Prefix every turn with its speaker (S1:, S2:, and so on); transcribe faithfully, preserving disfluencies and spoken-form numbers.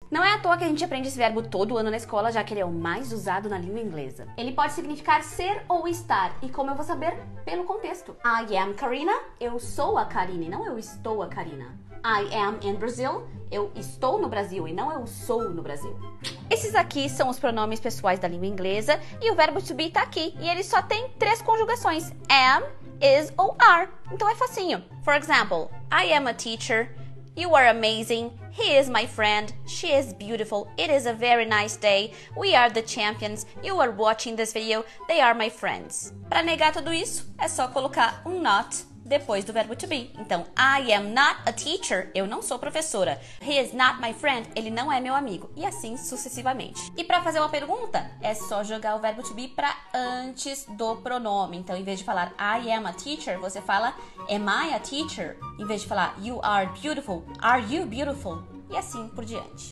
S1: Não é à toa que a gente aprende esse verbo todo ano na escola, já que ele é o mais usado na língua inglesa. Ele pode significar ser ou estar, e como eu vou saber? Pelo contexto. I am Karina, eu sou a Karina, e não eu estou a Karina. I am in Brazil, eu estou no Brasil, e não eu sou no Brasil. Esses aqui são os pronomes pessoais da língua inglesa, e o verbo to be tá aqui, e ele só tem três conjugações: am, is ou are. Então é facinho. For example, I am a teacher. You are amazing. He is my friend. She is beautiful. It is a very nice day. We are the champions. You are watching this video. They are my friends. Para negar tudo isso, é só colocar um not depois do verbo to be. Então, I am not a teacher. Eu não sou professora. He is not my friend. Ele não é meu amigo. E assim sucessivamente. E para fazer uma pergunta, é só jogar o verbo to be para antes do pronome. Então, em vez de falar I am a teacher, você fala Am I a teacher? Em vez de falar You are beautiful, Are you beautiful? E assim por diante.